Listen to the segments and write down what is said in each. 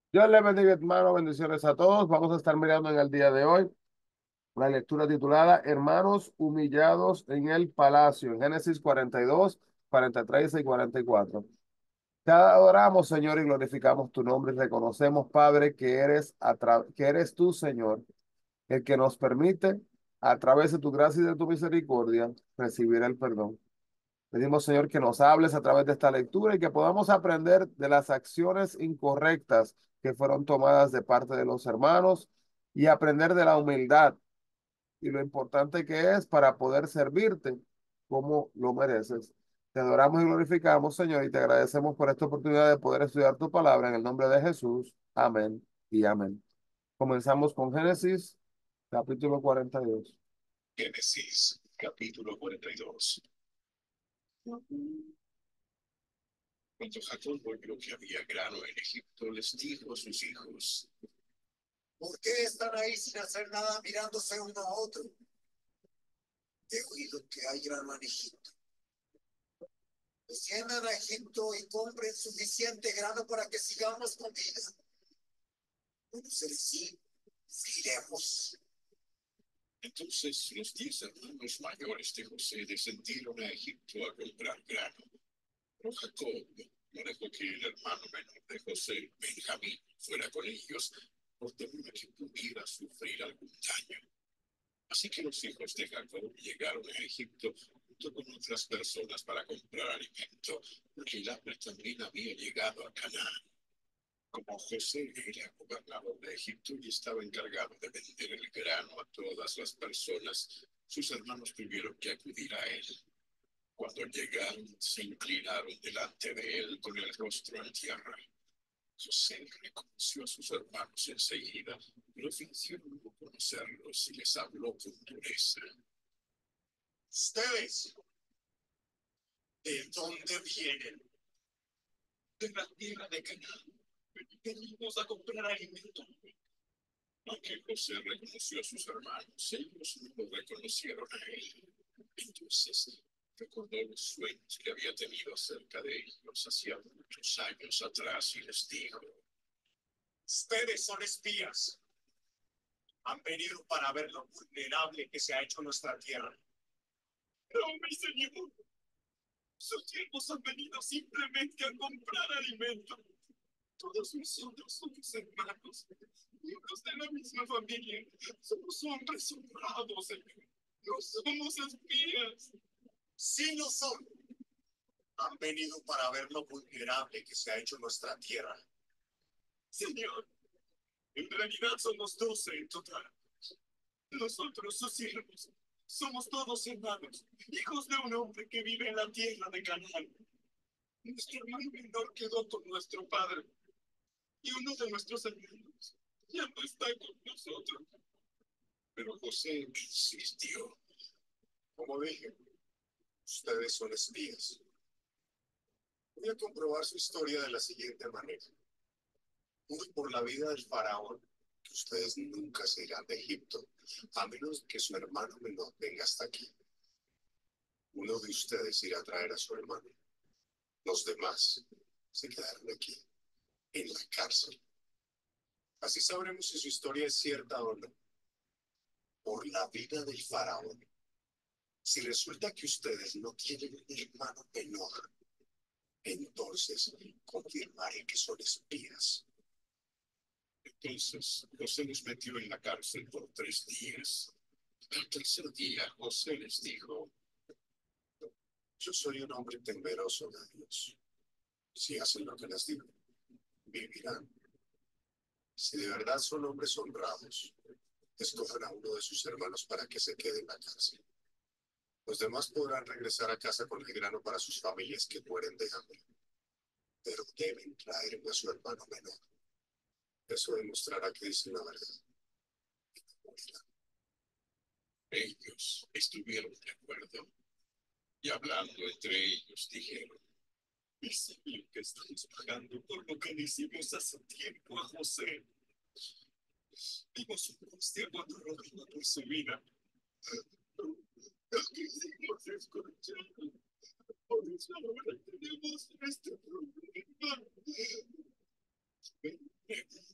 Dios le bendiga, hermano. Bendiciones a todos. Vamos a estar mirando en el día de hoy la lectura titulada Hermanos humillados en el palacio, en Génesis 42, 43 y 44. Te adoramos, Señor, y glorificamos tu nombre y reconocemos, Padre, que eres tú, Señor, el que nos permite, a través de tu gracia y de tu misericordia, recibir el perdón. Pedimos, Señor, que nos hables a través de esta lectura y que podamos aprender de las acciones incorrectas que fueron tomadas de parte de los hermanos y aprender de la humildad y lo importante que es para poder servirte como lo mereces. Te adoramos y glorificamos, Señor, y te agradecemos por esta oportunidad de poder estudiar tu palabra en el nombre de Jesús. Amén y amén. Comenzamos con Génesis, capítulo 42. Génesis, capítulo 42. Cuando Jacob oyó que había grano en Egipto, les dijo a sus hijos: ¿por qué están ahí sin hacer nada mirándose uno a otro? He oído que hay grano en Egipto. Desciendan a Egipto y compren suficiente grano para que sigamos con vida. Bueno, ser así, iremos. Entonces los 10 hermanos mayores de José descendieron a Egipto a comprar grano. Pero Jacob no dejó que el hermano menor de José, Benjamín, fuera con ellos, por temor a que pudiera sufrir algún daño. Así que los hijos de Jacob llegaron a Egipto junto con otras personas para comprar alimento, porque el hambre también había llegado a Canaán. Como José era gobernador de Egipto y estaba encargado de vender el grano a todas las personas, sus hermanos tuvieron que acudir a él. Cuando llegaron, se inclinaron delante de él con el rostro en tierra. José reconoció a sus hermanos enseguida, pero fingieron no conocerlos y les habló con dureza. ¿Ustedes de dónde vienen? De la tierra de Canaán. Venimos a comprar alimento. Aunque José reconoció a sus hermanos, ellos no lo reconocieron a él. Entonces recordó los sueños que había tenido acerca de ellos hacía muchos años atrás y les dijo: ustedes son espías. Han venido para ver lo vulnerable que se ha hecho nuestra tierra. No, mi señor. Sus siervos han venido simplemente a comprar alimento. Todos nosotros somos hermanos, hijos de la misma familia. Somos hombres honrados, Señor. No somos espías. Sí lo son. Han venido para ver lo vulnerable que se ha hecho nuestra tierra. Señor, en realidad somos 12 en total. Nosotros, sus siervos, somos todos hermanos, hijos de un hombre que vive en la tierra de Canaán. Nuestro hermano menor quedó con nuestro padre, y uno de nuestros hermanos ya no está con nosotros. Pero José insistió. Como dije, ustedes son espías. Voy a comprobar su historia de la siguiente manera. Juro por la vida del faraón que ustedes nunca se irán de Egipto, a menos que su hermano menor venga hasta aquí. Uno de ustedes irá a traer a su hermano. Los demás se quedaron aquí, en la cárcel. Así sabremos si su historia es cierta o no. Por la vida del faraón. Si resulta que ustedes no tienen un hermano menor, entonces confirmaré que son espías. Entonces José los metió en la cárcel por 3 días. Al tercer día José les dijo: yo soy un hombre temeroso de Dios. Si hacen lo que les digo, vivirán. Si de verdad son hombres honrados, escojan a uno de sus hermanos para que se quede en la cárcel. Los demás podrán regresar a casa con el grano para sus familias que mueren de hambre. Pero deben traerme a su hermano menor. Eso demostrará que dicen la verdad. Ellos estuvieron de acuerdo y hablando entre ellos dijeron: es lo que estamos pagando por lo que le hicimos hace tiempo a José. Vimos un cristiano rogando por su vida. No quisimos escuchar. Por eso ahora tenemos este problema.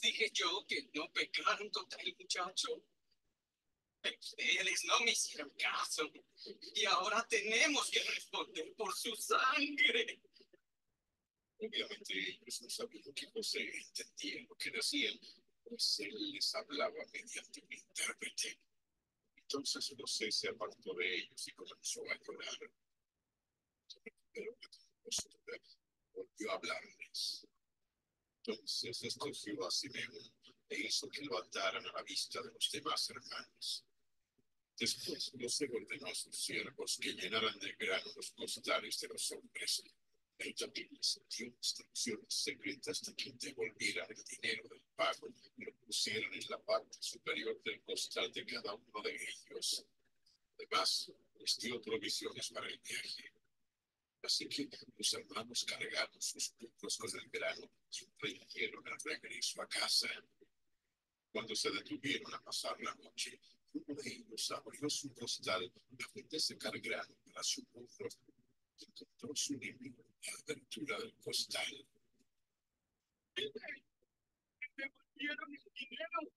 dije yo que no pecaron contra el muchacho. Pero ustedes no me hicieron caso. Y ahora tenemos que responder por su sangre. Obviamente ellos no sabían que José entendía lo que decían, pues él les hablaba mediante un intérprete. Entonces José se apartó de ellos y comenzó a llorar. Pero la volvió a hablarles. Entonces escogió a Simeón e hizo que lo ataran a la vista de los demás hermanos. Después José ordenó a sus siervos que llenaran de grano los costales de los hombres. Él también les dio instrucciones secretas de que devolvieran el dinero del pago y lo pusieran en la parte superior del costal de cada uno de ellos. Además, les dio provisiones para el viaje. Así que los hermanos cargaron sus burros con el grano y emprendieron el regreso a casa. Cuando se detuvieron a pasar la noche, uno de ellos abrió su costal a fin de secar grano para su burro y encontró su enemigo a la abertura del costal. Me devolvieron el dinero.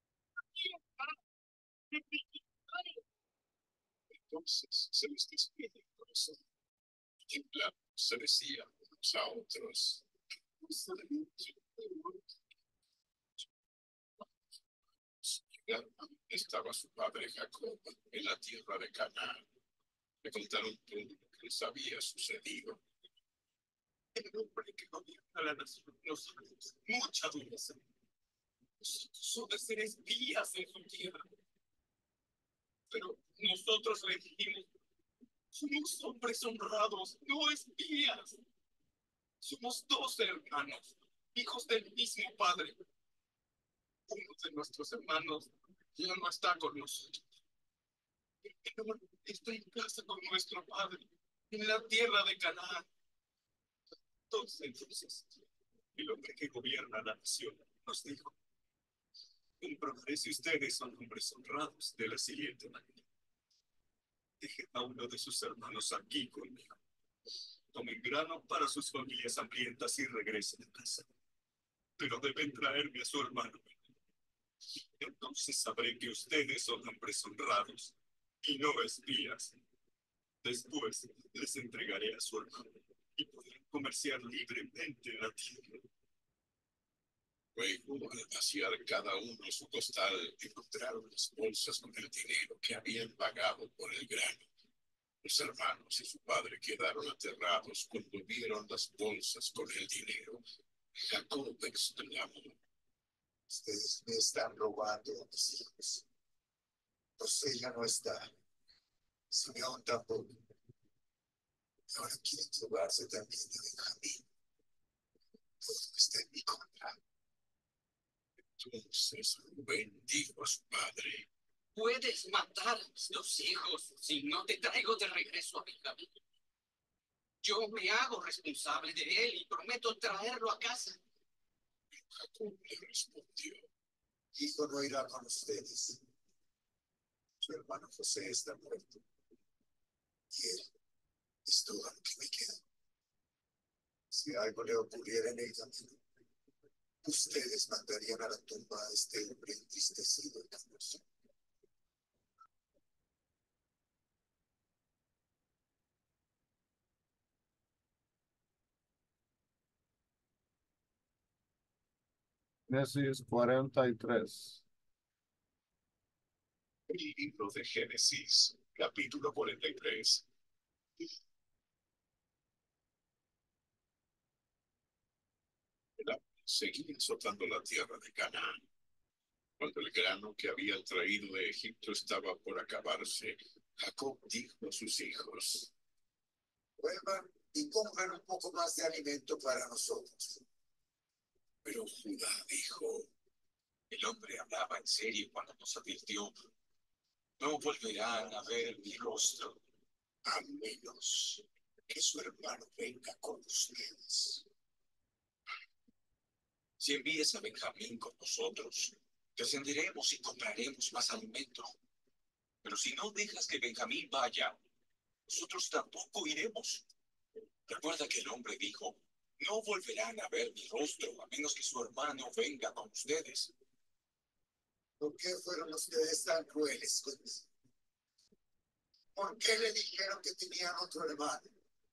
Entonces se les despide el corazón. Temblando se decían unos a otros. Estaba su padre Jacob en la tierra de Canaán. Le contaron todo lo que les había sucedido. El hombre que gobierna la nación nos ha mucha dureza. Nosotros de ser espías en su tierra. Pero nosotros le dijimos, somos hombres honrados, no espías. Somos dos hermanos, hijos del mismo padre. Uno de nuestros hermanos ya no está con nosotros. Pero está en casa con nuestro padre, en la tierra de Canaán. Entonces, el hombre que gobierna la nación nos dijo, comprobaré si ustedes son hombres honrados de la siguiente manera. Dejen a uno de sus hermanos aquí conmigo. Tomen grano para sus familias hambrientas y regresen a casa. Pero deben traerme a su hermano. Entonces sabré que ustedes son hombres honrados y no espías. Después les entregaré a su hermano y podrán comerciar libremente en la tierra. Luego, al vaciar cada uno su costal, encontraron las bolsas con el dinero que habían pagado por el grano. Los hermanos y su padre quedaron aterrados cuando vieron las bolsas con el dinero. Jacob exclamó: ustedes me están robando a mis hijos. José ya no está. Simeón tampoco. Ahora quieren robarse también de Benjamín. Todo está en mi contra. Entonces Rubén dijo a su padre: puedes matar a mis dos hijos si no te traigo de regreso a Benjamín. Yo me hago responsable de él y prometo traerlo a casa. Jacob le respondió: hijo no irá con ustedes. Su hermano José está muerto y él es todo lo que me queda. Si algo le ocurriera en el camino, ustedes mandarían a la tumba a este hombre entristecido y famoso. Génesis 43. El libro de Génesis, capítulo 43. El hambre seguía azotando la tierra de Canaán. Cuando el grano que habían traído de Egipto estaba por acabarse, Jacob dijo a sus hijos: vuelvan y compren un poco más de alimento para nosotros. Pero Judá dijo: el hombre hablaba en serio cuando nos advirtió: no volverán a ver mi rostro, a menos que su hermano venga con ustedes. Si envíes a Benjamín con nosotros, descenderemos y compraremos más alimento. Pero si no dejas que Benjamín vaya, nosotros tampoco iremos. Recuerda que el hombre dijo: No volverán a ver mi rostro a menos que su hermano venga con ustedes. ¿Por qué fueron ustedes tan crueles conmigo? ¿Por qué le dijeron que tenían otro hermano?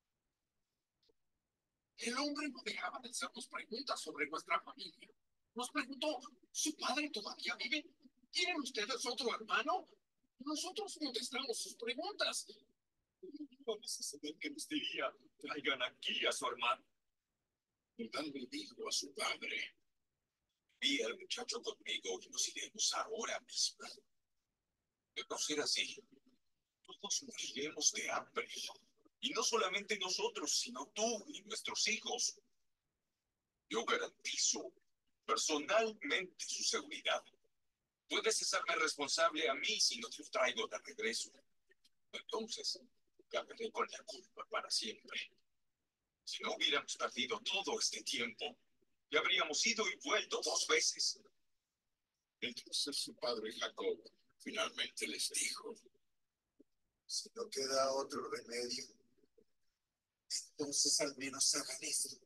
El hombre no dejaba de hacernos preguntas sobre nuestra familia. Nos preguntó, ¿su padre todavía vive? ¿Tienen ustedes otro hermano? Nosotros contestamos sus preguntas. Vamos a saber qué nos diría. Traigan aquí a su hermano. El padre dijo a su padre, vi al muchacho conmigo y nos iremos ahora mismo. De no ser así, todos moriremos de hambre. Y no solamente nosotros, sino tú y nuestros hijos. Yo garantizo personalmente su seguridad. Puedes hacerme responsable a mí si no te los traigo de regreso. Entonces, cargaré con la culpa para siempre. Si no hubiéramos perdido todo este tiempo, ya habríamos ido y vuelto 2 veces. Entonces su padre Jacob finalmente les dijo, Si no queda otro remedio, entonces al menos hagan eso.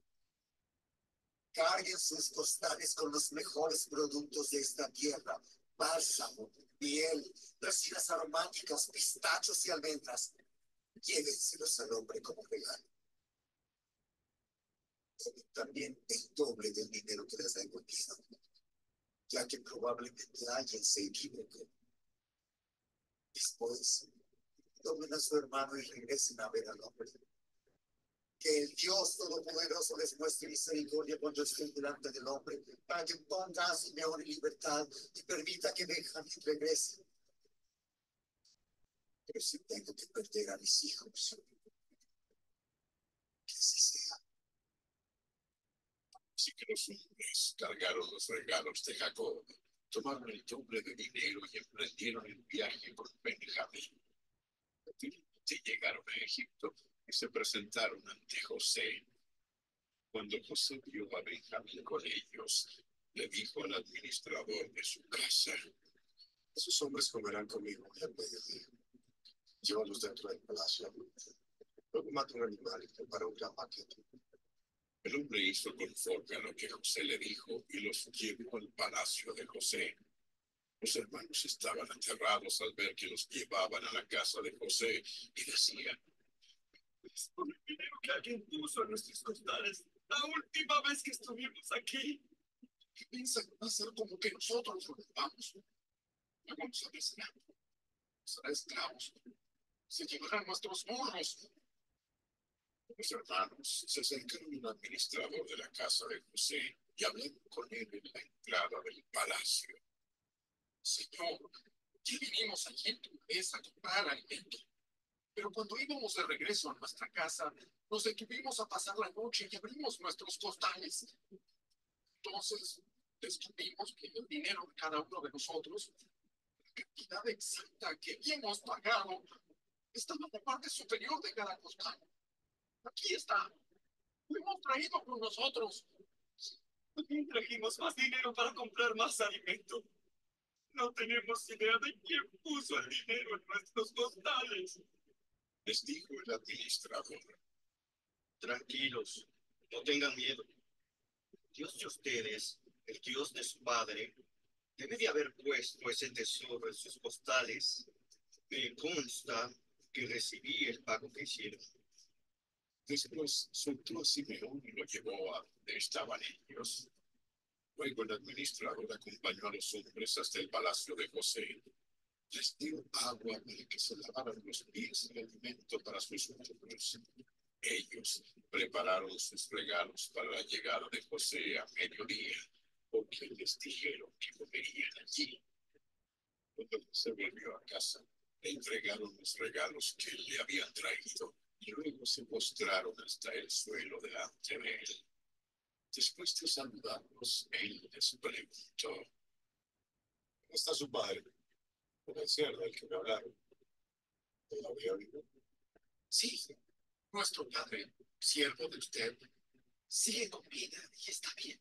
Carguen sus costales con los mejores productos de esta tierra: bálsamo, miel, resinas aromáticas, pistachos y almendras. Llévenselos al hombre como regalo. Tomen también el doble del dinero que les ha devolvido, ya que probablemente alguien se equivocó. Después, tomen a su hermano y regresen a ver al hombre. Que el Dios Todopoderoso les muestre misericordia cuando estén delante del hombre, para que ponga a Simeón en libertad y permita que Benjamín regrese. Pero si tengo que perder a mis hijos, que así sea. así que los hombres cargaron los regalos de Jacob, tomaron el doble de dinero y emprendieron el viaje por Benjamín. Finalmente llegaron a Egipto y se presentaron ante José. Cuando José vio a Benjamín con ellos, le dijo al administrador de su casa, Esos hombres comerán conmigo al mediodía. Llévalos dentro del palacio. Luego mata un animal y prepara un gran banquete. el hombre hizo conforme a lo que José le dijo y los llevó al palacio de José. Los hermanos estaban aterrados al ver que los llevaban a la casa de José y decían, es por el dinero que alguien puso en nuestros costales la última vez que estuvimos aquí. ¿Qué piensan hacer como que nosotros lo robamos? No vamos a hacer nada. Será esclavos. Se llevarán nuestros burros. Los hermanos se acercaron al administrador de la casa de José y hablaron con él en la entrada del palacio. Señor, ya vinimos aquí en tu mesa a comprar alimento, pero cuando íbamos de regreso a nuestra casa, nos detuvimos a pasar la noche y abrimos nuestros costales. Entonces, descubrimos que el dinero de cada uno de nosotros, la cantidad exacta que habíamos pagado, estaba en la parte superior de cada costal. Aquí está. Lo hemos traído con nosotros. También trajimos más dinero para comprar más alimento. No tenemos idea de quién puso el dinero en nuestros costales. Les dijo el administrador. Tranquilos, no tengan miedo. Dios de ustedes, el Dios de su padre, debe de haber puesto ese tesoro en sus costales. Me consta que recibí el pago que hicieron. Después soltó a Simeón y lo llevó a donde estaban ellos. Luego el administrador acompañó a los hombres hasta el palacio de José. Les dio agua para que se lavaran los pies y alimento para sus hombres. Ellos prepararon sus regalos para la llegada de José a mediodía, porque les dijeron que comerían allí. Cuando se volvió a casa, le entregaron los regalos que le habían traído y luego se postraron hasta el suelo delante de él. Después de saludarlos, él les preguntó, ¿cómo está su padre? Con el cerdo del que me hablaron. ¿Todavía vivo? Sí, nuestro padre, siervo de usted, sigue con vida y está bien.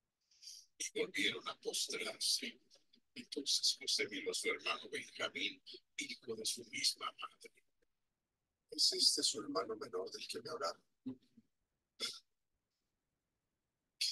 Y volvieron a postrarse. Entonces José vio a su hermano Benjamín, hijo de su misma madre. ¿Es este su hermano menor del que me hablaron?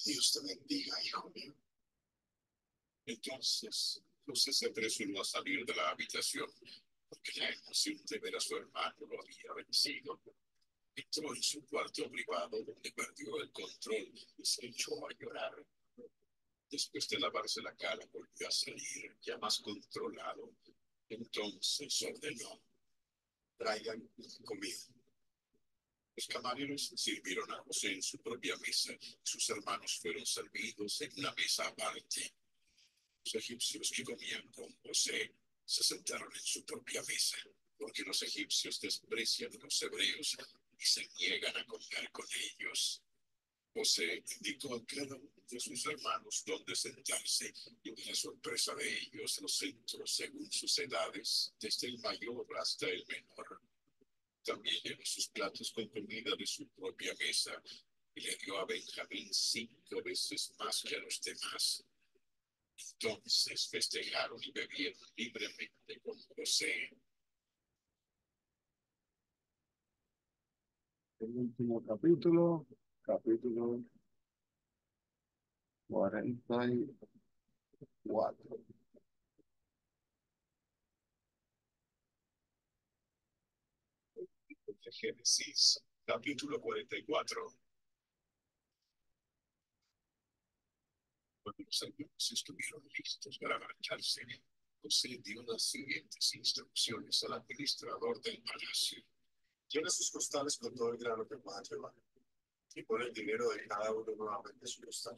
Dios te bendiga, hijo mío. Entonces, José se apresuró a salir de la habitación, porque la emoción de ver a su hermano lo había vencido. Entró en su cuarto privado, donde perdió el control y se echó a llorar. Después de lavarse la cara, volvió a salir, ya más controlado. Entonces ordenó: Traigan comida. los camareros sirvieron a José en su propia mesa, y sus hermanos fueron servidos en una mesa aparte. Los egipcios que comían con José se sentaron en su propia mesa, porque los egipcios desprecian a los hebreos y se niegan a comer con ellos. José indicó a cada uno de sus hermanos dónde sentarse, y para sorpresa de ellos los sentó según sus edades, desde el mayor hasta el menor. También llenó sus platos con comida de su propia mesa y le dio a Benjamín 5 veces más que a los demás. Entonces festejaron y bebieron libremente con José. El último capítulo, capítulo 44. Génesis, capítulo 44. Cuando los hermanos estuvieron listos para marcharse, José dio las siguientes instrucciones al administrador del palacio. Llena sus costales con todo el grano que puedan llevar. Y pon el dinero de cada uno nuevamente en su costal.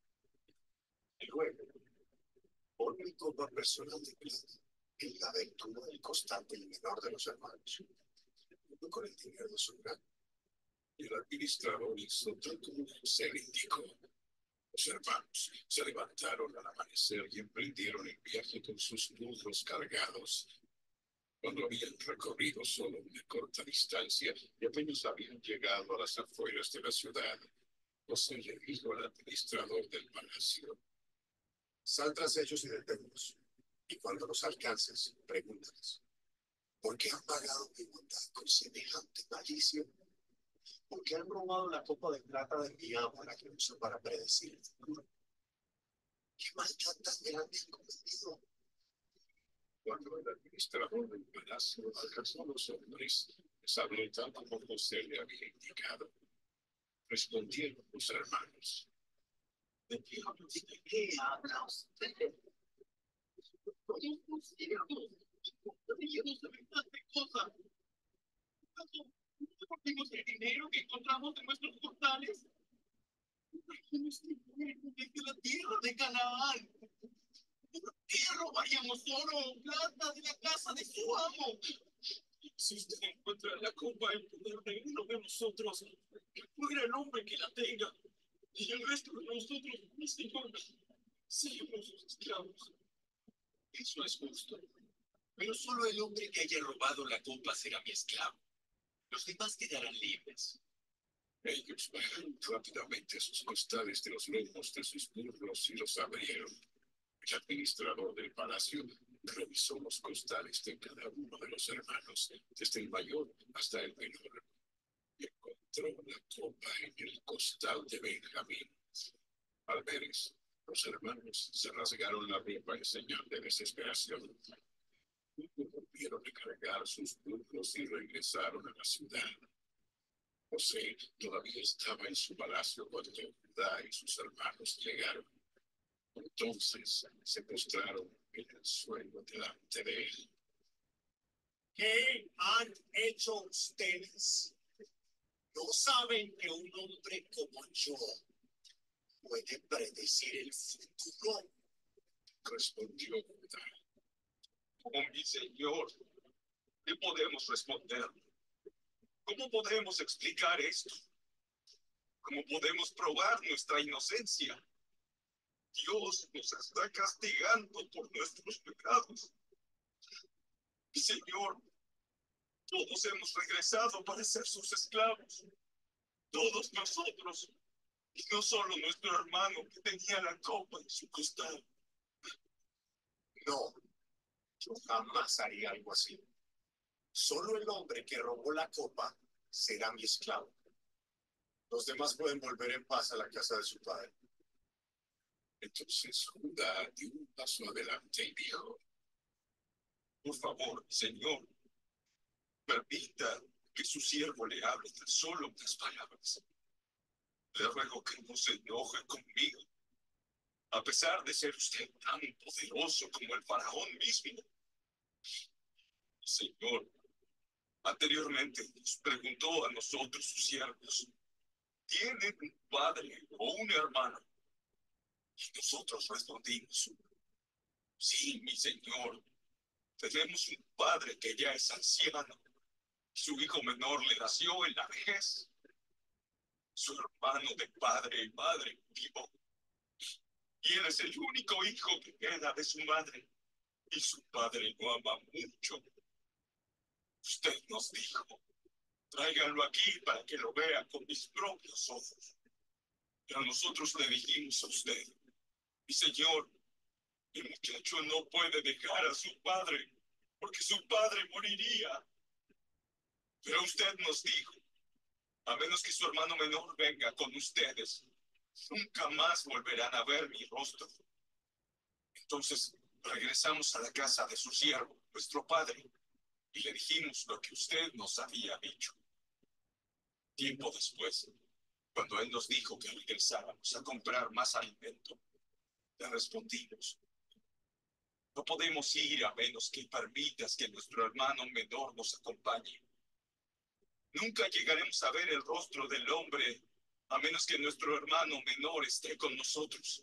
Y luego, pon mi copa personal de plata en la abertura del costal del menor de los hermanos, junto con el dinero de su grano. Y el administrador hizo tal como José le indicó. Los hermanos se levantaron al amanecer y emprendieron el viaje con sus burros cargados. Cuando habían recorrido solo una corta distancia y apenas habían llegado a las afueras de la ciudad, José le dijo al administrador del palacio: Sal tras ellos y deténlos. Y cuando los alcances, pregúntales: ¿por qué han pagado mi bondad con semejante malicia? ¿Por qué han robado la copa de plata de mi amo, la que uso para predecir el futuro? ¿Qué maldad tan grande han cometido? Cuando el administrador del palacio alcanzó a los hombres, les habló tal como José le había indicado. Respondieron los hermanos: ¿De qué habla usted? ¿Cómo es posible? Diciendo semejante cosa. ¿Acaso no devolvimos el dinero que encontramos en nuestros portales? Trajimos dinero desde la tierra de Canaán. ¿Por qué robaríamos oro o plata de la casa de su amo? si usted encuentra la copa en poder de uno de nosotros, que fuera el hombre que la tenga, y el resto de nosotros, mi señor, seamos sus esclavos. Eso es justo. Pero solo el hombre que haya robado la copa será mi esclavo. Los demás quedarán libres. Ellos bajaron rápidamente a sus costales de los lomos de sus burros y los abrieron. El administrador del palacio revisó los costales de cada uno de los hermanos, desde el mayor hasta el menor, y encontró la copa en el costal de Benjamín. Al ver eso, los hermanos se rasgaron la ropa en señal de desesperación. Luego volvieron a cargar sus burros y regresaron a la ciudad. José todavía estaba en su palacio cuando Judá y sus hermanos llegaron. Entonces se postraron en el suelo delante de él. ¿Qué han hecho ustedes? ¿No saben que un hombre como yo puede predecir el futuro? Respondió Judá: oh, mi señor, ¿qué podemos responder? ¿Cómo podemos explicar esto? ¿Cómo podemos probar nuestra inocencia? Dios nos está castigando por nuestros pecados. Mi señor, todos hemos regresado para ser sus esclavos. Todos nosotros. Y no solo nuestro hermano que tenía la copa en su costado. No, yo jamás haría algo así. Solo el hombre que robó la copa será mi esclavo. Los demás pueden volver en paz a la casa de su padre. Entonces Judá dio un paso adelante y dijo: por favor, señor, permita que su siervo le hable tan solo unas palabras. Le ruego que no se enoje conmigo, a pesar de ser usted tan poderoso como el faraón mismo. Señor, anteriormente nos preguntó a nosotros, sus siervos: ¿tienen un padre o un hermano? Y nosotros respondimos: sí, mi señor, tenemos un padre que ya es anciano. Su hijo menor le nació en la vejez. Su hermano de padre y madre vivo. Y él es el único hijo que queda de su madre. Y su padre lo ama mucho. Usted nos dijo: tráiganlo aquí para que lo vea con mis propios ojos. Pero nosotros le dijimos a usted: mi señor, el muchacho no puede dejar a su padre, porque su padre moriría. Pero usted nos dijo: a menos que su hermano menor venga con ustedes, nunca más volverán a ver mi rostro. Entonces regresamos a la casa de su siervo, nuestro padre, y le dijimos lo que usted nos había dicho. Tiempo después, cuando él nos dijo que regresáramos a comprar más alimento, le respondimos: no podemos ir a menos que permitas que nuestro hermano menor nos acompañe. Nunca llegaremos a ver el rostro del hombre a menos que nuestro hermano menor esté con nosotros.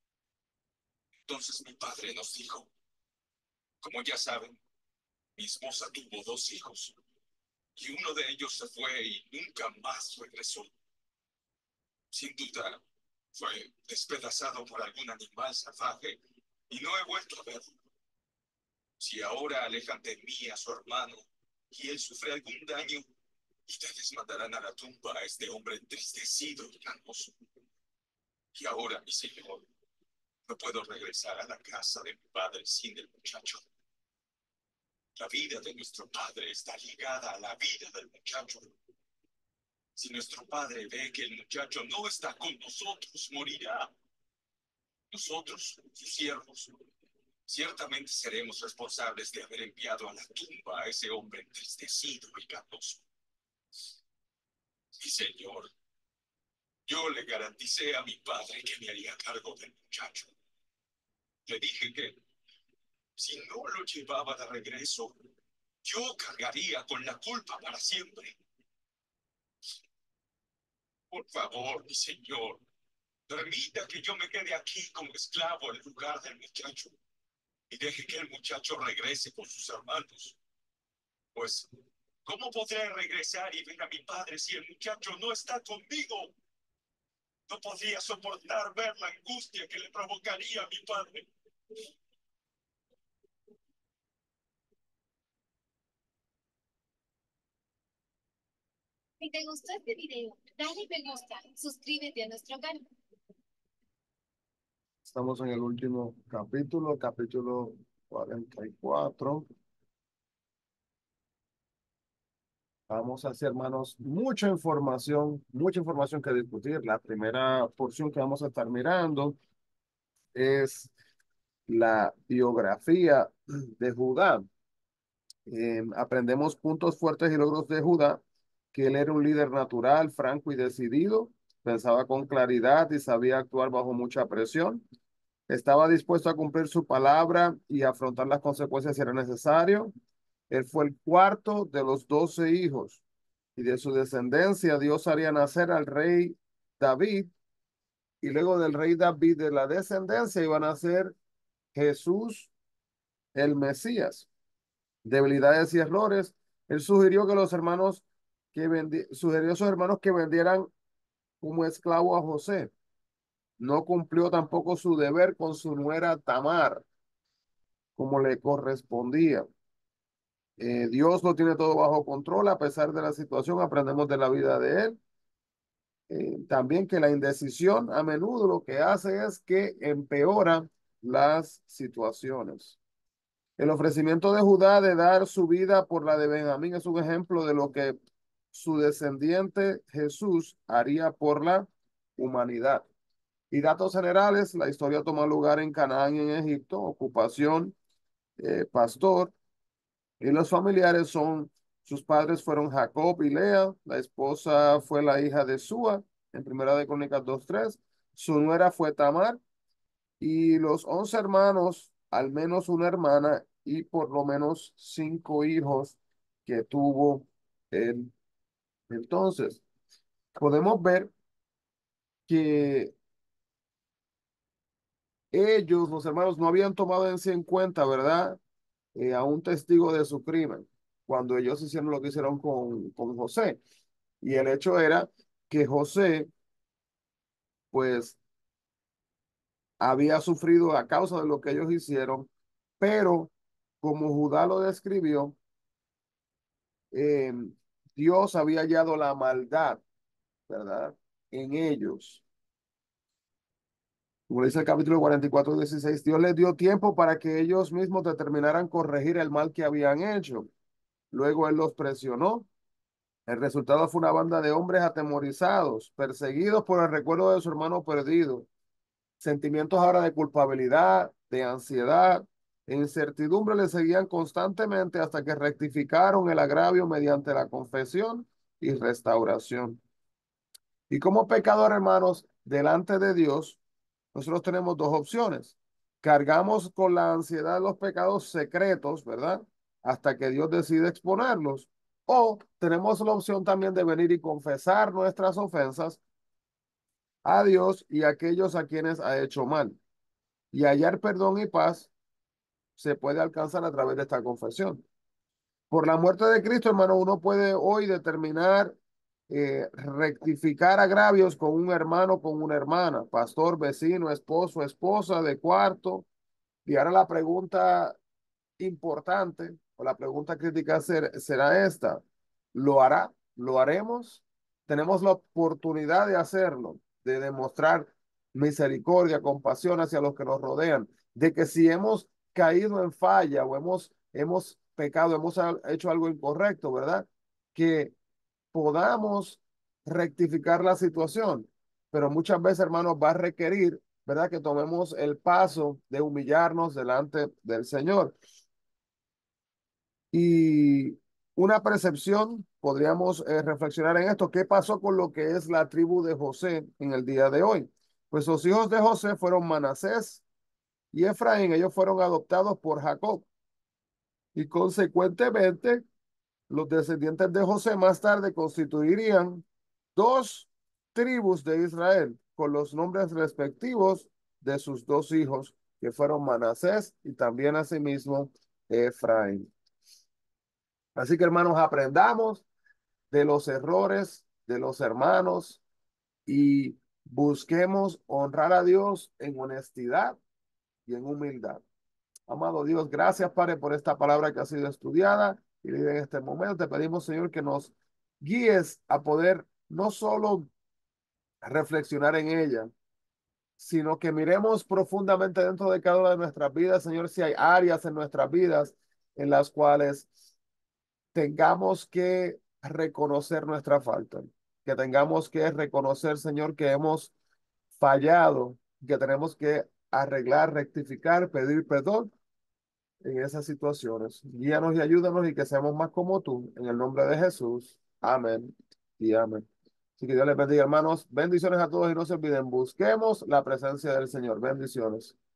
Entonces mi padre nos dijo: como ya saben, mi esposa tuvo 2 hijos y uno de ellos se fue y nunca más regresó. Sin duda, fue despedazado por algún animal salvaje y no he vuelto a verlo. Si ahora alejan de mí a su hermano y él sufre algún daño, ustedes mandarán a la tumba a este hombre entristecido y ganoso. Y ahora, mi señor, no puedo regresar a la casa de mi padre sin el muchacho. La vida de nuestro padre está ligada a la vida del muchacho. Si nuestro padre ve que el muchacho no está con nosotros, morirá. Nosotros, sus siervos, ciertamente seremos responsables de haber enviado a la tumba a ese hombre entristecido y ganoso. Mi señor, yo le garanticé a mi padre que me haría cargo del muchacho. Le dije que si no lo llevaba de regreso, yo cargaría con la culpa para siempre. Por favor, mi señor, permita que yo me quede aquí como esclavo en lugar del muchacho y deje que el muchacho regrese con sus hermanos. Pues, ¿cómo podré regresar y ver a mi padre si el muchacho no está conmigo? No podría soportar ver la angustia que le provocaría a mi padre. Si te gustó este video, dale me gusta, suscríbete a nuestro canal. Estamos en el último capítulo, capítulo 44. Vamos a hacer, hermanos, mucha información que discutir. La primera porción que vamos a estar mirando es la biografía de Judá. Aprendemos puntos fuertes y logros de Judá, que él era un líder natural, franco y decidido, pensaba con claridad y sabía actuar bajo mucha presión. Estaba dispuesto a cumplir su palabra y afrontar las consecuencias si era necesario. Él fue el cuarto de los 12 hijos y de su descendencia Dios haría nacer al rey David y luego del rey David de la descendencia iba a nacer Jesús el Mesías. Debilidades y errores. Él sugirió que los hermanos sugirió a sus hermanos que vendieran como esclavo a José. No cumplió tampoco su deber con su nuera Tamar, como le correspondía. Dios lo tiene todo bajo control, a pesar de la situación, aprendemos de la vida de él. También que la indecisión a menudo lo que hace es que empeora las situaciones. El ofrecimiento de Judá de dar su vida por la de Benjamín es un ejemplo de lo que su descendiente Jesús haría por la humanidad. Y datos generales, la historia toma lugar en Canaán, en Egipto, ocupación, pastor, y los familiares son, sus padres fueron Jacob y Lea, la esposa fue la hija de Súa, en Primera de Crónicas 2:3, su nuera fue Tamar, y los 11 hermanos, al menos una hermana, y por lo menos 5 hijos que tuvo él. Entonces, podemos ver que ellos, los hermanos, no habían tomado en sí en cuenta, ¿verdad? A un testigo de su crimen, cuando ellos hicieron lo que hicieron con José. Y el hecho era que José, pues, había sufrido a causa de lo que ellos hicieron, pero como Judá lo describió, eh, Dios había hallado la maldad, ¿verdad? En ellos. Como dice el capítulo 44:16, Dios les dio tiempo para que ellos mismos determinaran corregir el mal que habían hecho. Luego él los presionó. El resultado fue una banda de hombres atemorizados, perseguidos por el recuerdo de su hermano perdido. Sentimientos ahora de culpabilidad, de ansiedad e incertidumbre le seguían constantemente hasta que rectificaron el agravio mediante la confesión y restauración. Y como pecador, hermanos, delante de Dios, nosotros tenemos dos opciones. Cargamos con la ansiedad de los pecados secretos, ¿verdad? Hasta que Dios decide exponerlos. O tenemos la opción también de venir y confesar nuestras ofensas a Dios y a aquellos a quienes ha hecho mal. Y hallar perdón y paz se puede alcanzar a través de esta confesión. Por la muerte de Cristo, hermano, uno puede hoy determinar rectificar agravios con un hermano, con una hermana, pastor, vecino, esposo, esposa de cuarto. Y ahora la pregunta importante o la pregunta crítica será esta. ¿Lo hará? ¿Lo haremos? Tenemos la oportunidad de hacerlo, de demostrar misericordia, compasión hacia los que nos rodean, de que si hemos caído en falla o hemos pecado, hecho algo incorrecto, ¿verdad? Que podamos rectificar la situación. Pero muchas veces, hermanos, va a requerir, ¿verdad? Que tomemos el paso de humillarnos delante del Señor. Y una percepción, podríamos reflexionar en esto, ¿qué pasó con lo que es la tribu de José en el día de hoy? Pues los hijos de José fueron Manasés y Efraín, ellos fueron adoptados por Jacob y consecuentemente los descendientes de José más tarde constituirían dos tribus de Israel con los nombres respectivos de sus dos hijos, que fueron Manasés y también asimismo Efraín. Así que hermanos, aprendamos de los errores de los hermanos y busquemos honrar a Dios en honestidad y en humildad. Amado Dios, gracias, Padre, por esta palabra que ha sido estudiada y leída en este momento. Te pedimos, Señor, que nos guíes a poder no solo reflexionar en ella, sino que miremos profundamente dentro de cada una de nuestras vidas, Señor, si hay áreas en nuestras vidas en las cuales tengamos que reconocer nuestra falta, que tengamos que reconocer, Señor, que hemos fallado, que tenemos que arreglar, rectificar, pedir perdón en esas situaciones. Guíanos y ayúdanos y que seamos más como tú, en el nombre de Jesús. Amén y amén. Así que Dios les bendiga, hermanos. Bendiciones a todos y no se olviden, busquemos la presencia del Señor. Bendiciones.